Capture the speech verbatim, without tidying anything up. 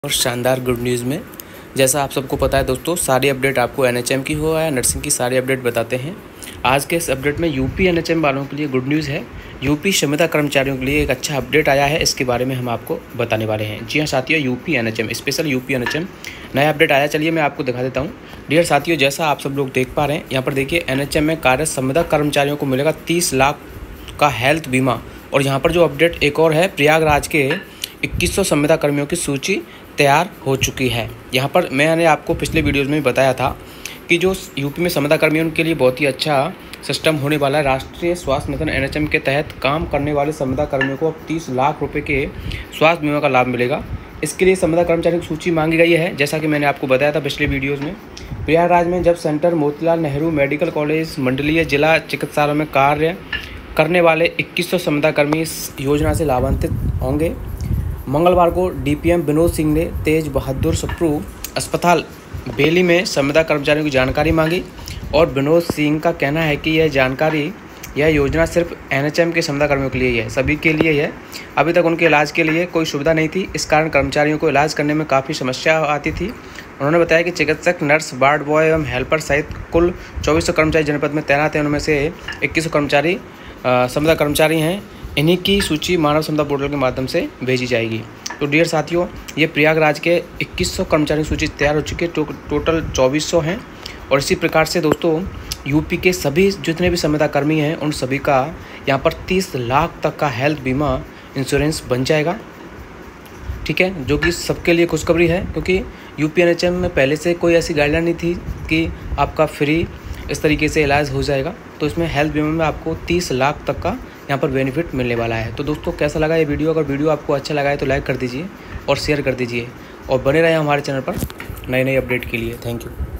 और शानदार good news में, जैसा आप सबको पता है दोस्तों, सारी अपडेट आपको एनएचएम की हो या नर्सिंग की सारी अपडेट बताते हैं। आज के इस अपडेट में यूपी एनएचएम वालों के लिए गुड न्यूज़ है। यूपी संविदा कर्मचारियों के लिए एक अच्छा अपडेट आया है, इसके बारे में हम आपको बताने वाले हैं। जी हाँ साथियों, UP NHM special UP NHM नया अपडेट आया। चलिए मैं आपको दिखा देता हूँ। डियर साथियों, जैसा आप सब लोग देख पा रहे हैं, यहाँ पर देखिए एनएचएम में कार्यरत संविदा कर्मचारियों को मिलेगा तीस लाख का हेल्थ बीमा। और यहाँ पर जो अपडेट एक और है, प्रयागराज के इक्कीस सौ संविदा कर्मियों की सूची तैयार हो चुकी है। यहाँ पर मैंने आपको पिछले वीडियोज़ में बताया था कि जो यूपी में संविदा कर्मियों के लिए बहुत ही अच्छा सिस्टम होने वाला है। राष्ट्रीय स्वास्थ्य मिशन एनएचएम के तहत काम करने वाले संविदा कर्मियों को अब तीस लाख रुपए के स्वास्थ्य बीमा का लाभ मिलेगा। इसके लिए संविदा कर्मचारियों की सूची मांगी गई है। जैसा कि मैंने आपको बताया था पिछले वीडियोज़ में, प्रयागराज में जब centre Motilal Nehru medical college मंडलीय जिला चिकित्सालय में कार्य करने वाले इक्कीस सौ संविदा कर्मी इस योजना से लाभान्वित होंगे। मंगलवार को डीपीएम विनोद सिंह ने तेज बहादुर सप्रू अस्पताल बेली में संविदा कर्मचारियों की जानकारी मांगी और विनोद सिंह का कहना है कि यह जानकारी यह योजना सिर्फ एनएचएम के संविदा कर्मियों के लिए है, सभी के लिए है। अभी तक उनके इलाज के लिए कोई सुविधा नहीं थी, इस कारण कर्मचारियों को इलाज करने में काफ़ी समस्या आती थी। उन्होंने बताया कि चिकित्सक, नर्स, वार्ड बॉय एवं हेल्पर सहित कुल चौबीस सौ कर्मचारी जनपद में तैनात हैं। उनमें से इक्कीस सौ कर्मचारी संविदा कर्मचारी हैं। इन्हीं की सूची मानव संविदा पोर्टल के माध्यम से भेजी जाएगी। तो डियर साथियों, ये प्रयागराज के इक्कीस सौ कर्मचारियों की सूची तैयार हो चुकी है। टो, टोटल चौबीस सौ हैं। और इसी प्रकार से दोस्तों, यूपी के सभी जितने भी संविदा कर्मी हैं उन सभी का यहाँ पर तीस लाख तक का हेल्थ बीमा इंश्योरेंस बन जाएगा। ठीक है, जो कि सबके लिए खुशखबरी है, क्योंकि यूपी एनएचएम में पहले से कोई ऐसी गाइडलाइन नहीं थी कि आपका फ्री इस तरीके से इलाज हो जाएगा। तो इसमें हेल्थ बीमा में आपको तीस लाख तक का यहाँ पर बेनिफिट मिलने वाला है। तो दोस्तों, कैसा लगा ये वीडियो? अगर वीडियो आपको अच्छा लगा है तो लाइक कर दीजिए और शेयर कर दीजिए और बने रहें हमारे चैनल पर नई नई अपडेट के लिए। Thank you.